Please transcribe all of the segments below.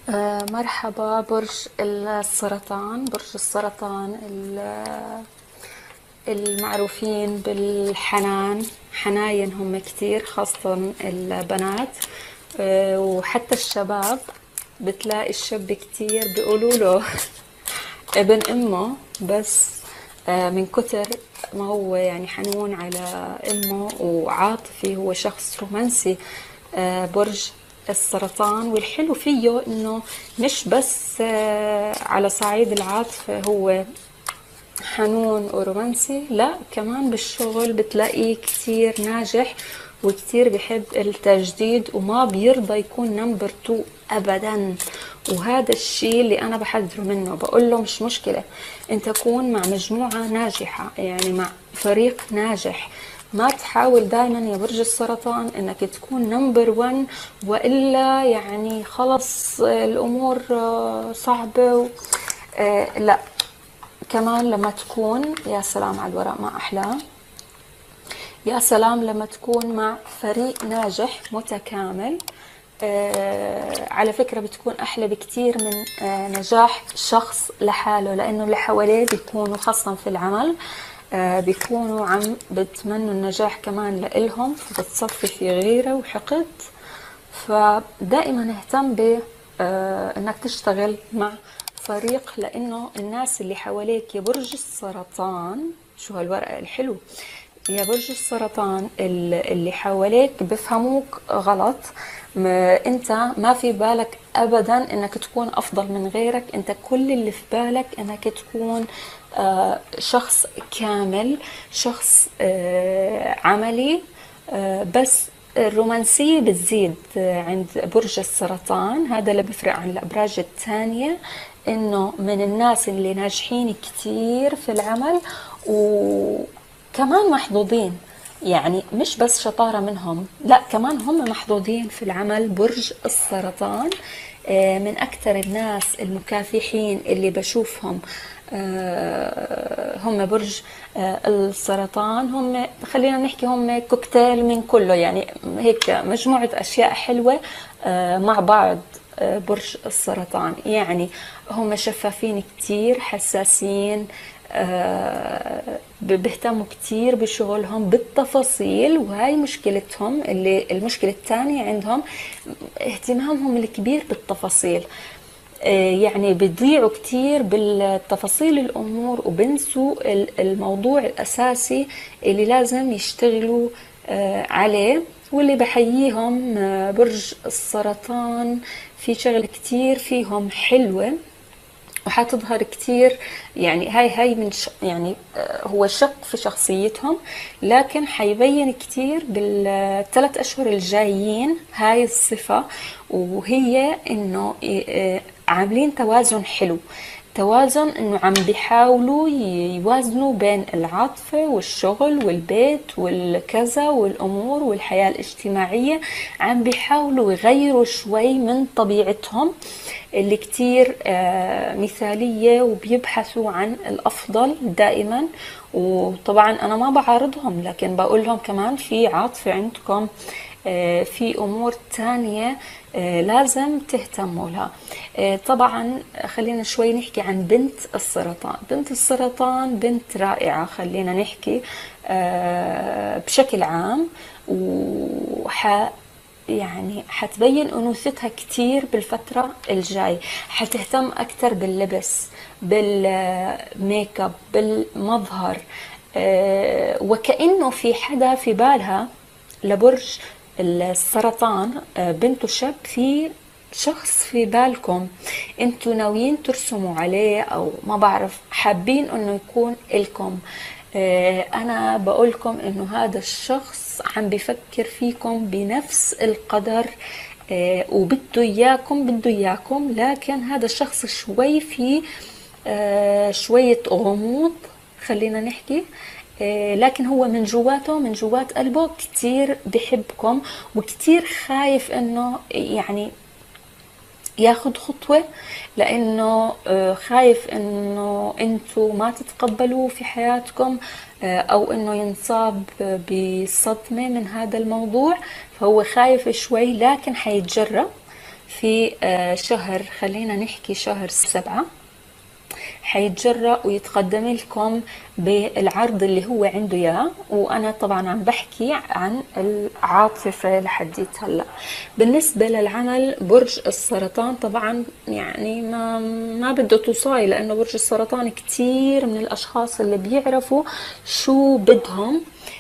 مرحبا برج السرطان. برج السرطان المعروفين بالحنان، حناين هم كتير، خاصة البنات. وحتى الشباب، بتلاقي الشاب كتير بيقولوا له ابن امه، بس من كتر ما هو يعني حنون على امه وعاطفي، هو شخص رومانسي. برج السرطان، والحلو فيه انه مش بس على صعيد العاطفة هو حنون ورومانسي، لا كمان بالشغل بتلاقيه كتير ناجح وكتير بحب التجديد وما بيرضى يكون نمبر 2 ابدا. وهذا الشيء اللي انا بحذره منه، بقول له مش مشكلة انت كون مع مجموعة ناجحة، يعني مع فريق ناجح، ما تحاول دائما يا برج السرطان انك تكون نمبر 1، والا يعني خلص الامور صعبة. لا، كمان لما تكون، يا سلام على الورق ما أحلاه، يا سلام لما تكون مع فريق ناجح متكامل. على فكرة بتكون أحلى بكتير من نجاح شخص لحاله، لأنه اللي حواليه بيكونوا خاصة في العمل بيكونوا عم بتمنوا النجاح كمان لإلهم، فبتصفي في غيرة وحقد. فدائما اهتم ب انك تشتغل مع فريق، لانه الناس اللي حواليك يا برج السرطان، شو هالورقة الحلو، يا برج السرطان اللي حواليك بفهموك غلط. انت ما في بالك ابدا انك تكون افضل من غيرك، انت كل اللي في بالك انك تكون شخص كامل، شخص عملي. بس الرومانسية بتزيد عند برج السرطان، هذا اللي بيفرق عن الأبراج الثانية، إنه من الناس اللي ناجحين كتير في العمل وكمان محظوظين. يعني مش بس شطارة منهم، لا كمان هم محظوظين في العمل. برج السرطان من أكثر الناس المكافحين اللي بشوفهم. هم برج السرطان، هم خلينا نحكي هم كوكتيل من كله، يعني هيك مجموعة أشياء حلوة مع بعض. برج السرطان يعني هم شفافين كتير، حساسين، بيهتموا كتير بشغلهم بالتفاصيل، وهاي مشكلتهم. اللي المشكلة الثانية عندهم اهتمامهم الكبير بالتفاصيل. يعني بيضيعوا كتير بالتفاصيل الأمور وبنسوا الموضوع الأساسي اللي لازم يشتغلوا عليه. واللي بحييهم برج السرطان في شغل كتير فيهم حلوة وحتظهر كتير. يعني هاي من يعني هو شق في شخصيتهم، لكن حيبين كتير بالثلاث أشهر الجايين هاي الصفة، وهي إنه عاملين توازن حلو. توازن انه عم بيحاولوا يوازنوا بين العاطفة والشغل والبيت والكذا والامور والحياة الاجتماعية، عم بيحاولوا يغيروا شوي من طبيعتهم اللي كتير مثالية، وبيبحثوا عن الافضل دائما. وطبعا انا ما بعارضهم، لكن بقول لهم كمان في عاطفة عندكم، في امور تانية لازم تهتموا لها. طبعا خلينا شوي نحكي عن بنت السرطان. بنت السرطان بنت رائعة، خلينا نحكي بشكل عام. يعني حتبين أنوثتها كتير بالفترة الجاي، حتهتم أكتر باللبس، بالميك اب، بالمظهر. وكأنه في حدا في بالها لبرج السرطان، بنته شاب، في شخص في بالكم انتوا ناويين ترسموا عليه، او ما بعرف حابين انه يكون الكم. انا بقولكم انه هذا الشخص عم بفكر فيكم بنفس القدر، وبده اياكم، بده اياكم. لكن هذا الشخص شوي في شوية غموض، خلينا نحكي. لكن هو من جواته، من جوات قلبه كتير بحبكم، وكتير خايف انه يعني ياخد خطوة، لانه خايف انه انتوا ما تتقبلوه في حياتكم، او انه ينصاب بصدمة من هذا الموضوع. فهو خايف شوي، لكن حيتجرأ في شهر، خلينا نحكي شهر 7، حيتجرأ ويتقدم لكم بالعرض اللي هو عنده اياه. وانا طبعا عم بحكي عن العاطفة لحديت هلا. بالنسبة للعمل برج السرطان، طبعا يعني ما بده توصاي، لانه برج السرطان كتير من الاشخاص اللي بيعرفوا شو بدهم.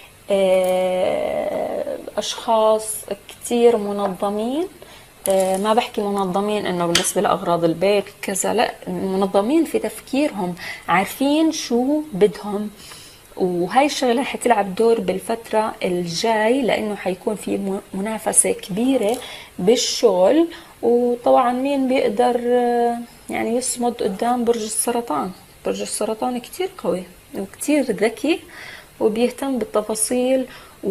اشخاص كتير منظمين. ما بحكي منظمين انه بالنسبة لاغراض البيت كذا، لا، منظمين في تفكيرهم، عارفين شو بدهم. وهاي الشغلة حتلعب دور بالفترة الجاي، لانه حيكون في منافسة كبيرة بالشغل. وطبعا مين بيقدر يعني يصمد قدام برج السرطان؟ برج السرطان كتير قوي وكتير ذكي وبيهتم بالتفاصيل،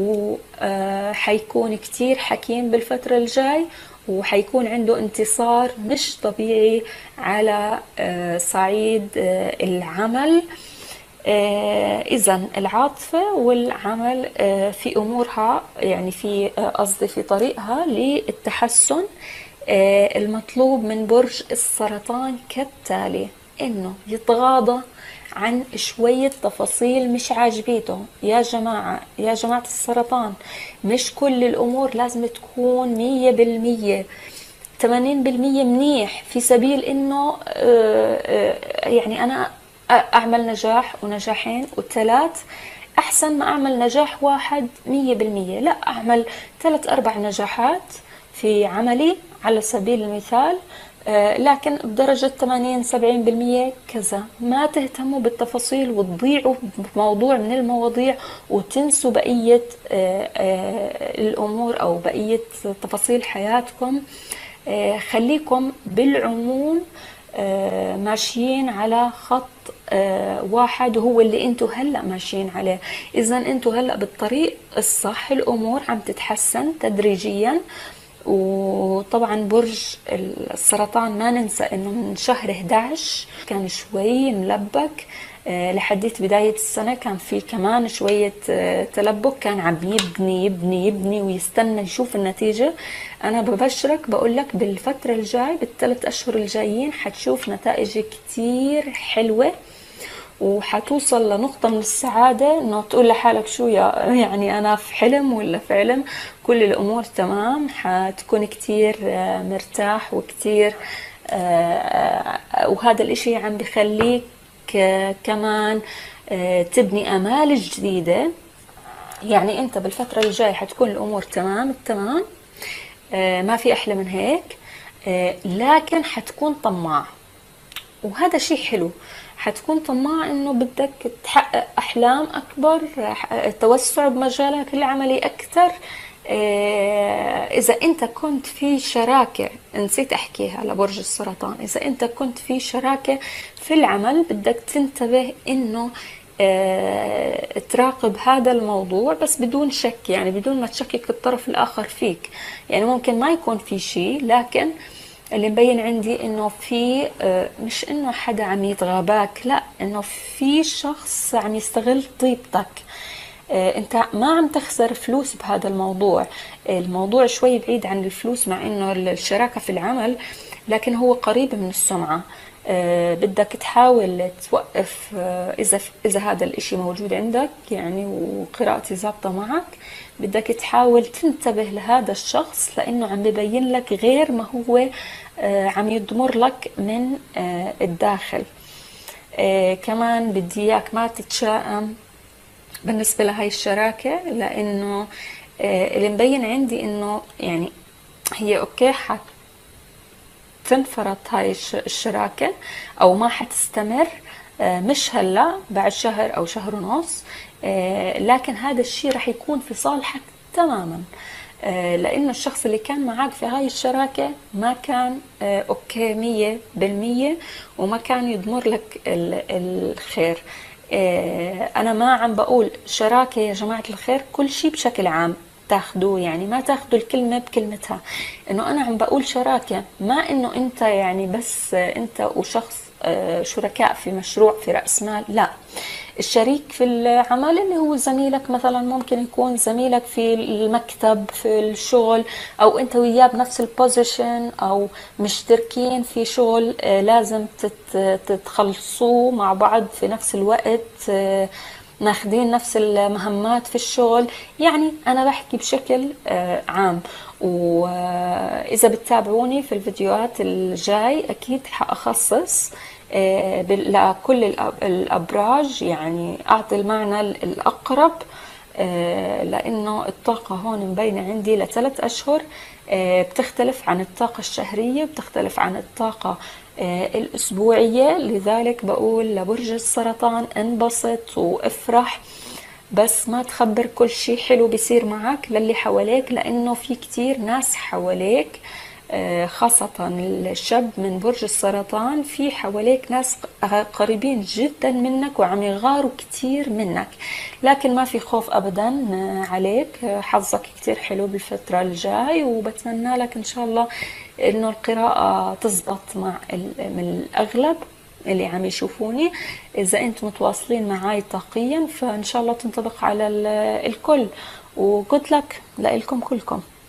وحيكون كتير حكيم بالفترة الجاي، وحيكون عنده انتصار مش طبيعي على صعيد العمل. إذا العاطفة والعمل في أمورها، يعني في قصدي في طريقها للتحسن. المطلوب من برج السرطان كالتالي: إنه يتغاضى عن شوية تفاصيل مش عاجبيته. يا جماعة، يا جماعة السرطان، مش كل الأمور لازم تكون 100%. 80% منيح، في سبيل إنه يعني أنا أعمل نجاح ونجاحين وثلاث أحسن ما أعمل نجاح واحد 100%. لا، أعمل 3-4 نجاحات في عملي على سبيل المثال، لكن بدرجة 80-70% كذا. ما تهتموا بالتفاصيل وتضيعوا بموضوع من المواضيع وتنسوا بقية الأمور أو بقية تفاصيل حياتكم. خليكم بالعموم ماشيين على خط واحد، وهو اللي انتوا هلأ ماشيين عليه. اذا انتوا هلأ بالطريق الصح، الامور عم تتحسن تدريجيا. وطبعا برج السرطان ما ننسى انه من شهر 11 كان شوي ملبك، لحديت بداية السنة كان في كمان شوية تلبك، كان عم يبني يبني يبني ويستنى يشوف النتيجة. أنا ببشرك بقولك بالفترة الجاي، بالثلاث أشهر الجايين، حتشوف نتائج كتير حلوة، وحتوصل لنقطة من السعادة انه تقول لحالك شو يعني انا في حلم ولا في علم. كل الامور تمام، حتكون كتير مرتاح وكتير وهذا الاشي عم بخليك كمان تبني امال جديدة. يعني انت بالفترة الجاية حتكون الامور تمام التمام، ما في احلى من هيك. لكن حتكون طماع، وهذا شيء حلو. حتكون طماع انه بدك تحقق احلام اكبر، توسع بمجالك العملي اكثر. اذا انت كنت في شراكة، نسيت احكيها لبرج السرطان، اذا انت كنت في شراكة في العمل، بدك تنتبه انه تراقب هذا الموضوع بس بدون شك، يعني بدون ما تشكك الطرف الاخر فيك. يعني ممكن ما يكون في شيء، لكن اللي مبين عندي انه في مش انه حدا عم يتغاباك، لا، انه في شخص عم يستغل طيبتك. انت ما عم تخسر فلوس بهذا الموضوع. الموضوع شوي بعيد عن الفلوس، مع انه الشراكة في العمل، لكن هو قريب من السمعة. بدك تحاول توقف، اذا هذا الاشي موجود عندك يعني وقراءتي ظابطة معك، بدك تحاول تنتبه لهذا الشخص، لانه عم ببين لك غير ما هو عم يضمر لك من الداخل. كمان بدي اياك ما تتشائم بالنسبة لهاي الشراكة، لانه اللي مبين عندي انه يعني هي اوكي تنفرط هاي الشراكة أو ما حتستمر، مش هلا، بعد شهر أو شهر ونص. لكن هذا الشيء رح يكون في صالحك تماما، لأنه الشخص اللي كان معك في هاي الشراكة ما كان أوكي 100%، وما كان يضمر لك الخير. أنا ما عم بقول شراكة يا جماعة الخير كل شيء بشكل عام تاخدوه، يعني ما تاخدوا الكلمة بكلمتها. انه انا عم بقول شراكة، ما انه انت يعني بس انت وشخص شركاء في مشروع في رأس مال، لا. الشريك في العمل اللي هو زميلك، مثلا ممكن يكون زميلك في المكتب في الشغل، او انت وياه بنفس البوزيشن، او مشتركين في شغل لازم تتخلصوه مع بعض في نفس الوقت، ماخدين نفس المهمات في الشغل. يعني أنا بحكي بشكل عام. وإذا بتتابعوني في الفيديوهات الجاي أكيد حأخصص لكل الأبراج، يعني أعطي المعنى الأقرب، لأنه الطاقة هون مبينة عندي لثلاث أشهر. بتختلف عن الطاقة الشهرية، بتختلف عن الطاقة الأسبوعية. لذلك بقول لبرج السرطان انبسط وافرح، بس ما تخبر كل شي حلو بيصير معك للي حواليك، لأنه في كتير ناس حواليك، خاصة الشاب من برج السرطان، في حواليك ناس قريبين جدا منك وعم يغاروا كتير منك، لكن ما في خوف أبدا عليك. حظك كتير حلو بالفترة الجاي، وبتمنى لك إن شاء الله إنه القراءة تزبط مع من الأغلب اللي عم يشوفوني. إذا أنتم متواصلين معاي طاقيا فإن شاء الله تنطبق على الكل. وجود لك لكم كلكم.